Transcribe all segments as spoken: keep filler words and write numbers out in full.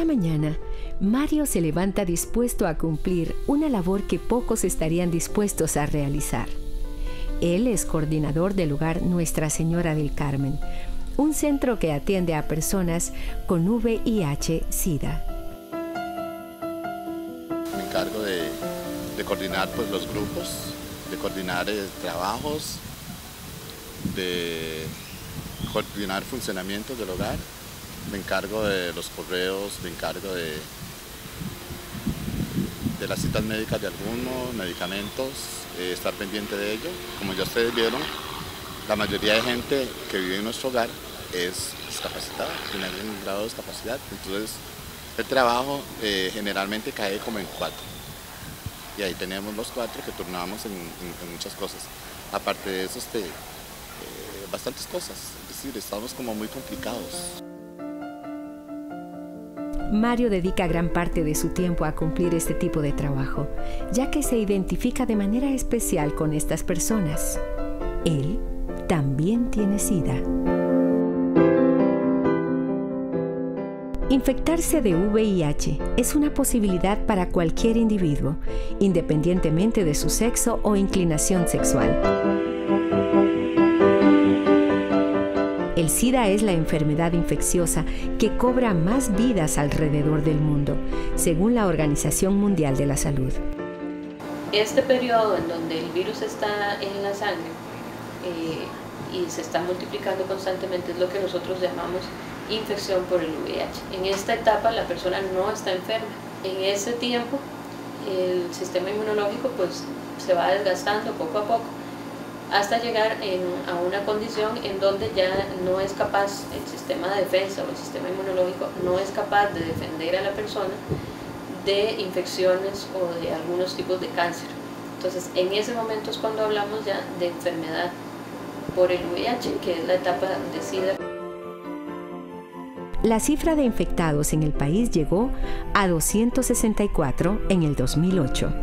Cada mañana, Mario se levanta dispuesto a cumplir una labor que pocos estarían dispuestos a realizar. Él es coordinador del hogar Nuestra Señora del Carmen, un centro que atiende a personas con V I H SIDA. Me encargo de, de coordinar pues, los grupos, de coordinar eh, trabajos, de coordinar funcionamientos del hogar. Me encargo de los correos, me encargo de, de las citas médicas de algunos, medicamentos, eh, estar pendiente de ello. Como ya ustedes vieron, la mayoría de gente que vive en nuestro hogar es discapacitada, tiene algún grado de discapacidad. Entonces, el trabajo eh, generalmente cae como en cuatro. Y ahí tenemos los cuatro que turnamos en, en, en muchas cosas. Aparte de eso, este, eh, bastantes cosas. Es decir, estamos como muy complicados. Mario dedica gran parte de su tiempo a cumplir este tipo de trabajo, ya que se identifica de manera especial con estas personas. Él también tiene SIDA. Infectarse de V I H es una posibilidad para cualquier individuo, independientemente de su sexo o inclinación sexual. El SIDA es la enfermedad infecciosa que cobra más vidas alrededor del mundo, según la Organización Mundial de la Salud. Este periodo en donde el virus está en la sangre eh, y se está multiplicando constantemente es lo que nosotros llamamos infección por el V I H. En esta etapa la persona no está enferma. En ese tiempo el sistema inmunológico pues, se va desgastando poco a poco, hasta llegar en, a una condición en donde ya no es capaz, el sistema de defensa o el sistema inmunológico no es capaz de defender a la persona de infecciones o de algunos tipos de cáncer. Entonces, en ese momento es cuando hablamos ya de enfermedad por el V I H, que es la etapa de SIDA. La cifra de infectados en el país llegó a doscientos sesenta y cuatro en el dos mil ocho.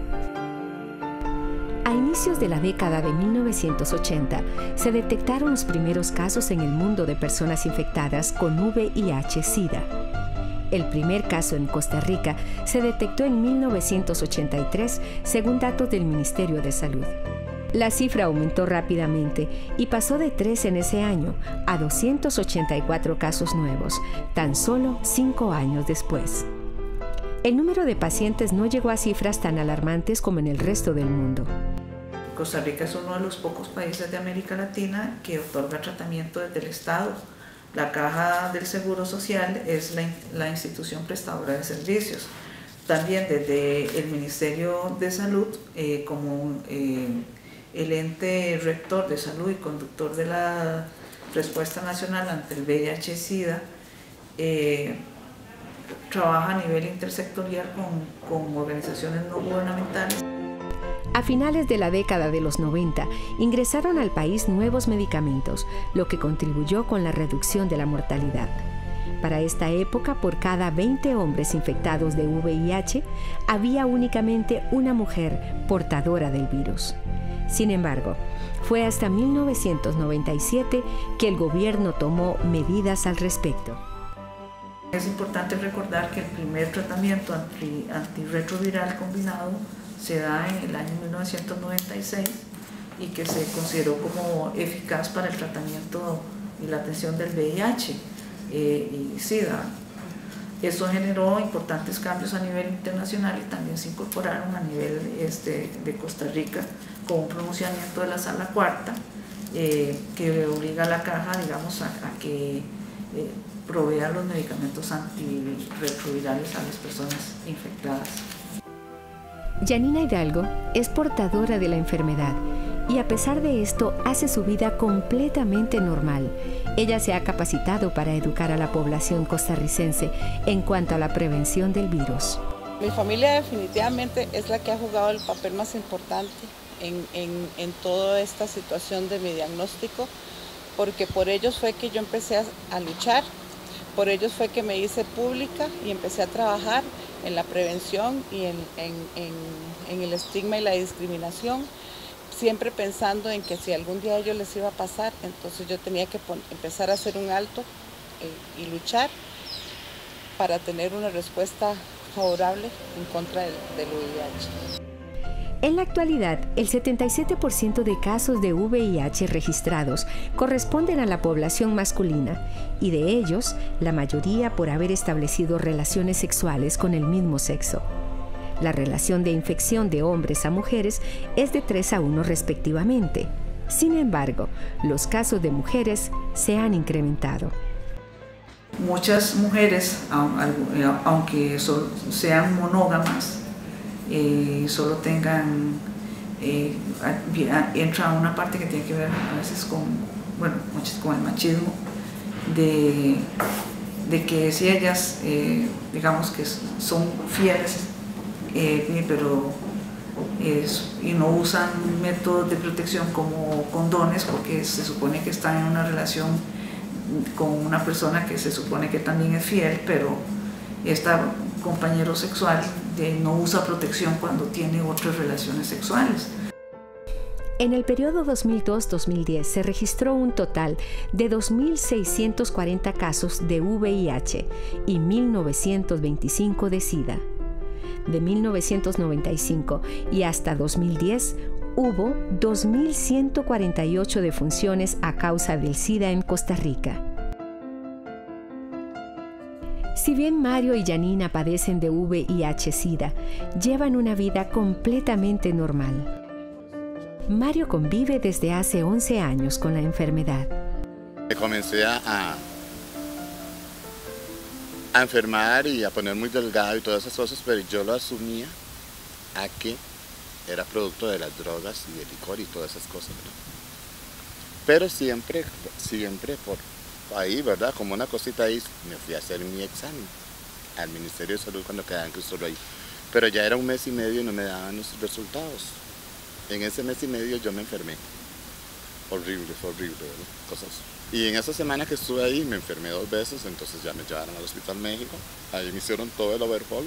A inicios de la década de mil novecientos ochenta, se detectaron los primeros casos en el mundo de personas infectadas con V I H SIDA. El primer caso en Costa Rica se detectó en mil novecientos ochenta y tres, según datos del Ministerio de Salud. La cifra aumentó rápidamente y pasó de tres en ese año a doscientos ochenta y cuatro casos nuevos, tan solo cinco años después. El número de pacientes no llegó a cifras tan alarmantes como en el resto del mundo. Costa Rica es uno de los pocos países de América Latina que otorga tratamiento desde el Estado. La Caja del Seguro Social es la, la institución prestadora de servicios. También desde el Ministerio de Salud, eh, como eh, el ente rector de salud y conductor de la respuesta nacional ante el V I H SIDA, eh, trabaja a nivel intersectorial con, con organizaciones no gubernamentales. A finales de la década de los noventa, ingresaron al país nuevos medicamentos, lo que contribuyó con la reducción de la mortalidad. Para esta época, por cada veinte hombres infectados de V I H, había únicamente una mujer portadora del virus. Sin embargo, fue hasta mil novecientos noventa y siete que el gobierno tomó medidas al respecto. Es importante recordar que el primer tratamiento anti, antirretroviral combinado se da en el año mil novecientos noventa y seis y que se consideró como eficaz para el tratamiento y la atención del V I H eh, y SIDA. Eso generó importantes cambios a nivel internacional y también se incorporaron a nivel este, de Costa Rica con un pronunciamiento de la Sala Cuarta eh, que obliga a la Caja, digamos, a, a que eh, provea los medicamentos antirretrovirales a las personas infectadas. Yanina Hidalgo es portadora de la enfermedad y a pesar de esto hace su vida completamente normal. Ella se ha capacitado para educar a la población costarricense en cuanto a la prevención del virus. Mi familia definitivamente es la que ha jugado el papel más importante en, en, en toda esta situación de mi diagnóstico, porque por ellos fue que yo empecé a, a luchar, por ellos fue que me hice pública y empecé a trabajar en la prevención y en, en, en, en el estigma y la discriminación, siempre pensando en que si algún día a ellos les iba a pasar, entonces yo tenía que empezar a hacer un alto eh, y luchar para tener una respuesta favorable en contra del, del V I H. En la actualidad, el setenta y siete por ciento de casos de V I H registrados corresponden a la población masculina y de ellos, la mayoría por haber establecido relaciones sexuales con el mismo sexo. La relación de infección de hombres a mujeres es de tres a uno respectivamente. Sin embargo, los casos de mujeres se han incrementado. Muchas mujeres, aunque sean monógamas, eh, solo tengan, eh, entra una parte que tiene que ver a veces con, bueno, con el machismo, de, de que si ellas, eh, digamos que son fieles, eh, pero es, y no usan métodos de protección como condones, porque se supone que están en una relación con una persona que se supone que también es fiel, pero este compañero sexual eh, no usa protección cuando tiene otras relaciones sexuales. En el periodo dos mil dos a dos mil diez se registró un total de dos mil seiscientos cuarenta casos de V I H y mil novecientos veinticinco de SIDA. De mil novecientos noventa y cinco y hasta dos mil diez hubo dos mil ciento cuarenta y ocho defunciones a causa del SIDA en Costa Rica. Si bien Mario y Janina padecen de V I H-SIDA, llevan una vida completamente normal. Mario convive desde hace once años con la enfermedad. Comencé a, a enfermar y a poner muy delgado y todas esas cosas, pero yo lo asumía a que era producto de las drogas y del licor y todas esas cosas, ¿verdad? Pero siempre, siempre por ahí, ¿verdad? Como una cosita ahí, me fui a hacer mi examen al Ministerio de Salud cuando quedaban que solo ahí. Pero ya era un mes y medio y no me daban los resultados. En ese mes y medio yo me enfermé. Horrible, fue horrible, ¿verdad? Cosas. Y en esa semana que estuve ahí me enfermé dos veces, entonces ya me llevaron al Hospital México. Ahí me hicieron todo el overhaul.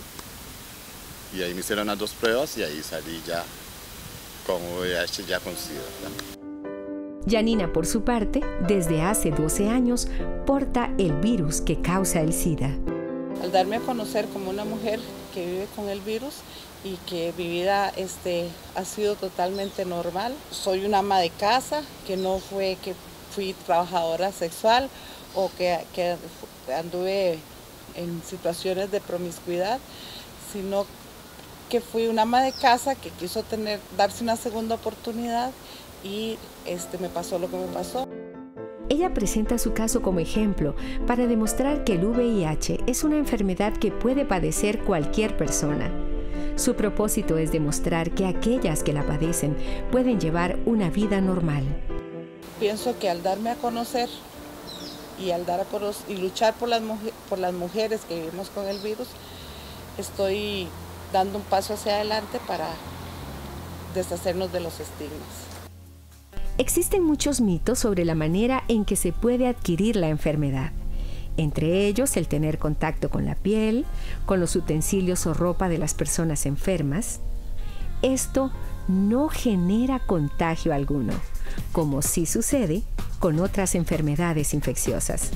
Y ahí me hicieron las dos pruebas y ahí salí ya con V I H, ya con SIDA, ¿verdad? Janina, por su parte, desde hace doce años, porta el virus que causa el SIDA. Al darme a conocer como una mujer que vive con el virus y que mi vida este, ha sido totalmente normal, soy una ama de casa, que no fue que fui trabajadora sexual o que, que anduve en situaciones de promiscuidad, sino que fui una ama de casa que quiso tener, darse una segunda oportunidad y este, me pasó lo que me pasó. Ella presenta su caso como ejemplo para demostrar que el V I H es una enfermedad que puede padecer cualquier persona. Su propósito es demostrar que aquellas que la padecen pueden llevar una vida normal. Pienso que al darme a conocer y al dar a conocer y luchar por las, por las mujeres que vivimos con el virus, estoy dando un paso hacia adelante para deshacernos de los estigmas. Existen muchos mitos sobre la manera en que se puede adquirir la enfermedad. Entre ellos, el tener contacto con la piel, con los utensilios o ropa de las personas enfermas. Esto no genera contagio alguno, como sí sucede con otras enfermedades infecciosas.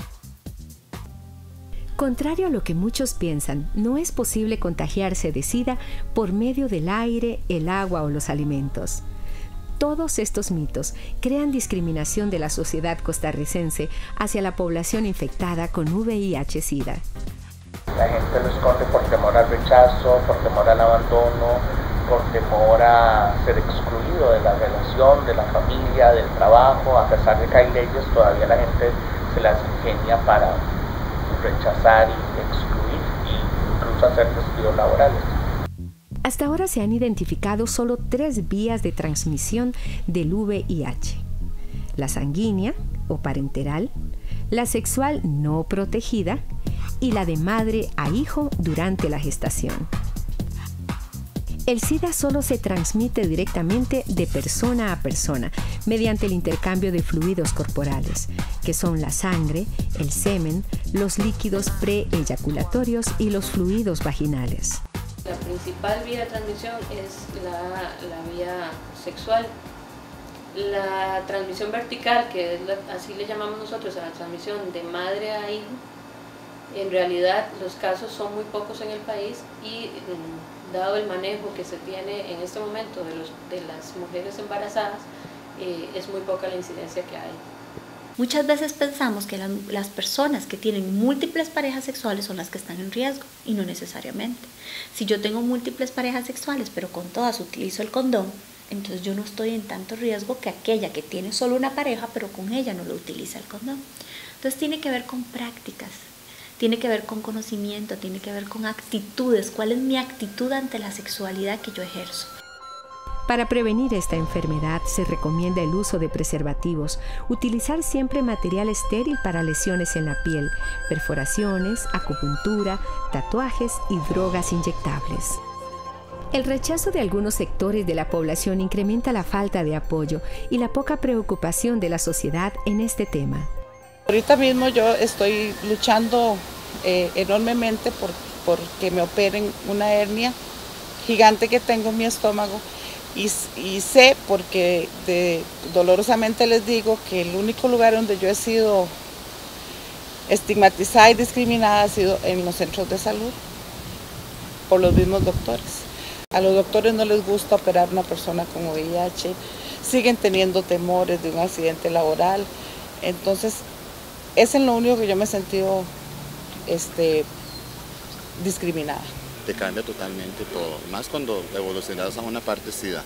Contrario a lo que muchos piensan, no es posible contagiarse de SIDA por medio del aire, el agua o los alimentos. Todos estos mitos crean discriminación de la sociedad costarricense hacia la población infectada con V I H-SIDA. La gente lo esconde por temor al rechazo, por temor al abandono, por temor a ser excluido de la relación, de la familia, del trabajo. A pesar de que hay leyes, todavía la gente se las ingenia para rechazar y excluir e incluso hacer despidos laborales. Hasta ahora se han identificado solo tres vías de transmisión del V I H: la sanguínea o parenteral, la sexual no protegida y la de madre a hijo durante la gestación. El SIDA solo se transmite directamente de persona a persona mediante el intercambio de fluidos corporales, que son la sangre, el semen, los líquidos preeyaculatorios y los fluidos vaginales. La principal vía de transmisión es la, la vía sexual. La transmisión vertical, que es la, así le llamamos nosotros a la transmisión de madre a hijo, En realidad los casos son muy pocos en el país y dado el manejo que se tiene en este momento de, los, de las mujeres embarazadas, eh, es muy poca la incidencia que hay. Muchas veces pensamos que la, las personas que tienen múltiples parejas sexuales son las que están en riesgo, y no necesariamente. Si yo tengo múltiples parejas sexuales, pero con todas utilizo el condón, entonces yo no estoy en tanto riesgo que aquella que tiene solo una pareja, pero con ella no lo utiliza el condón. Entonces tiene que ver con prácticas, tiene que ver con conocimiento, tiene que ver con actitudes. ¿Cuál es mi actitud ante la sexualidad que yo ejerzo? Para prevenir esta enfermedad se recomienda el uso de preservativos, utilizar siempre material estéril para lesiones en la piel, perforaciones, acupuntura, tatuajes y drogas inyectables. El rechazo de algunos sectores de la población incrementa la falta de apoyo y la poca preocupación de la sociedad en este tema. Ahorita mismo yo estoy luchando eh, enormemente por, por que me operen una hernia gigante que tengo en mi estómago. Y, y sé, porque de, dolorosamente les digo, que el único lugar donde yo he sido estigmatizada y discriminada ha sido en los centros de salud, por los mismos doctores. A los doctores no les gusta operar a una persona con V I H, siguen teniendo temores de un accidente laboral. Entonces, es en lo único que yo me he sentido este, discriminada. Te cambia totalmente todo, más cuando evolucionas a una parte SIDA.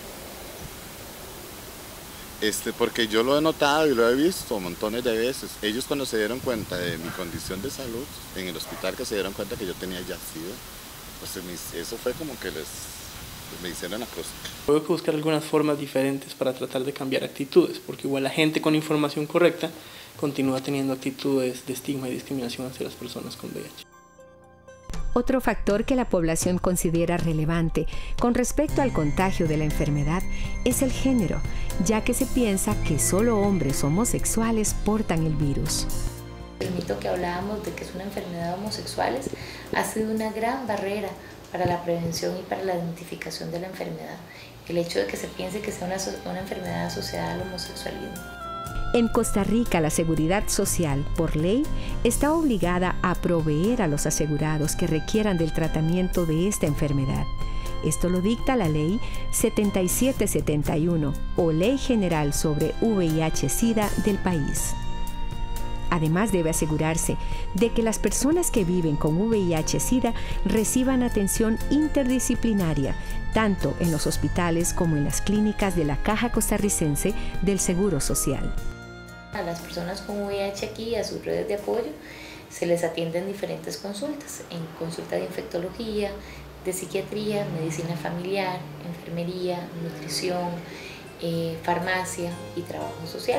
Este, porque yo lo he notado y lo he visto montones de veces. Ellos cuando se dieron cuenta de mi condición de salud, en el hospital que se dieron cuenta que yo tenía ya SIDA, pues eso fue como que les, me hicieron la cosa. Tengo que buscar algunas formas diferentes para tratar de cambiar actitudes, porque igual la gente con información correcta continúa teniendo actitudes de estigma y discriminación hacia las personas con V I H. Otro factor que la población considera relevante con respecto al contagio de la enfermedad es el género, ya que se piensa que solo hombres homosexuales portan el virus. El mito que hablábamos de que es una enfermedad de homosexuales ha sido una gran barrera para la prevención y para la identificación de la enfermedad. El hecho de que se piense que sea una, una enfermedad asociada al homosexualismo. En Costa Rica, la Seguridad Social, por ley, está obligada a proveer a los asegurados que requieran del tratamiento de esta enfermedad. Esto lo dicta la Ley setenta y siete setenta y uno o Ley General sobre V I H SIDA del país. Además, debe asegurarse de que las personas que viven con V I H SIDA reciban atención interdisciplinaria, tanto en los hospitales como en las clínicas de la Caja Costarricense del Seguro Social. A las personas con V I H aquí y a sus redes de apoyo se les atiende en diferentes consultas, en consulta de infectología, de psiquiatría, medicina familiar, enfermería, nutrición, eh, farmacia y trabajo social.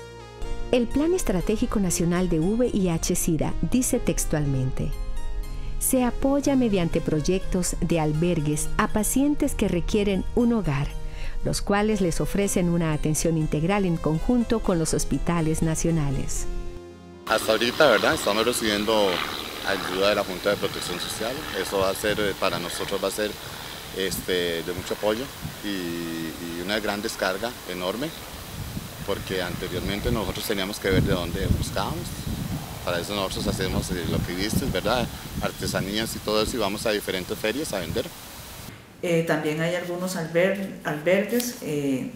El Plan Estratégico Nacional de V I H SIDA dice textualmente: se apoya mediante proyectos de albergues a pacientes que requieren un hogar, los cuales les ofrecen una atención integral en conjunto con los hospitales nacionales. Hasta ahorita, ¿verdad? Estamos recibiendo ayuda de la Junta de Protección Social. Eso va a ser, para nosotros va a ser este, de mucho apoyo y, y una gran descarga enorme, porque anteriormente nosotros teníamos que ver de dónde buscábamos. Para eso nosotros hacemos lo que viste, ¿verdad? Artesanías y todo eso, y vamos a diferentes ferias a vender. Eh, también hay algunos alber albergues eh,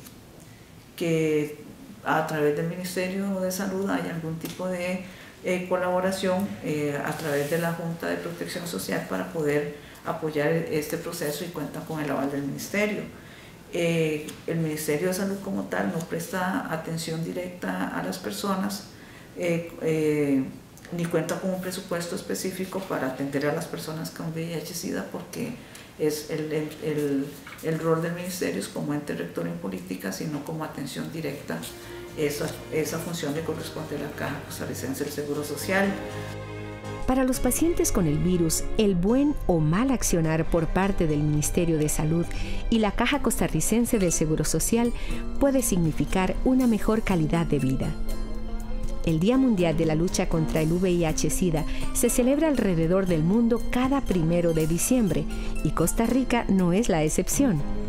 que a través del Ministerio de Salud hay algún tipo de eh, colaboración eh, a través de la Junta de Protección Social para poder apoyar este proceso, y cuentan con el aval del Ministerio. Eh, el Ministerio de Salud como tal no presta atención directa a las personas, eh, eh, ni cuenta con un presupuesto específico para atender a las personas con V I H SIDA, porque es el, el, el, el rol del Ministerio es como ente rector en política, sino como atención directa. Esa, esa función le corresponde a la Caja Costarricense del Seguro Social. Para los pacientes con el virus, el buen o mal accionar por parte del Ministerio de Salud y la Caja Costarricense del Seguro Social puede significar una mejor calidad de vida. El Día Mundial de la Lucha contra el V I H SIDA se celebra alrededor del mundo cada primero de diciembre, y Costa Rica no es la excepción.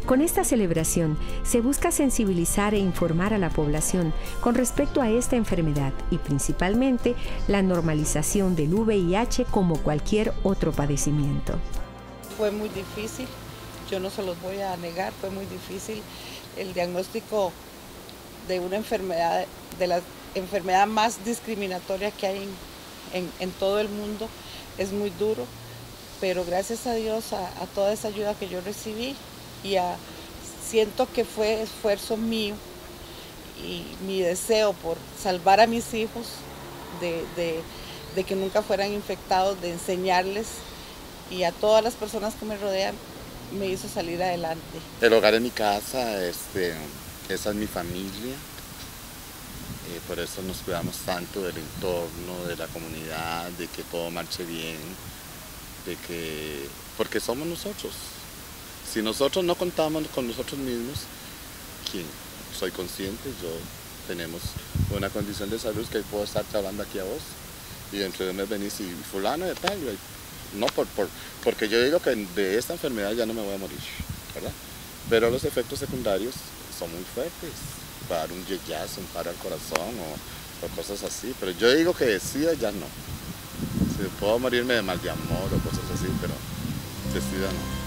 Con esta celebración se busca sensibilizar e informar a la población con respecto a esta enfermedad y principalmente la normalización del V I H como cualquier otro padecimiento. Fue muy difícil, yo no se los voy a negar, fue muy difícil el diagnóstico de una enfermedad, de la enfermedad más discriminatoria que hay en, en, en todo el mundo, es muy duro, pero gracias a Dios a, a toda esa ayuda que yo recibí y a, siento que fue esfuerzo mío y mi deseo por salvar a mis hijos de, de, de que nunca fueran infectados, de enseñarles, y a todas las personas que me rodean me hizo salir adelante. El hogar es mi casa, este, esa es mi familia, eh, por eso nos cuidamos tanto del entorno, de la comunidad, de que todo marche bien, de que, porque somos nosotros. Si nosotros no contamos con nosotros mismos, ¿quién? Soy consciente, yo tenemos una condición de salud que puedo estar hablando aquí a vos y dentro de un mes venís y fulano de tal, no por, por, porque yo digo que de esta enfermedad ya no me voy a morir, ¿verdad? Pero los efectos secundarios son muy fuertes, para dar un yeyazo, un paro al corazón o, o cosas así, pero yo digo que de SIDA ya no. Si puedo morirme de mal de amor o cosas así, pero de SIDA no.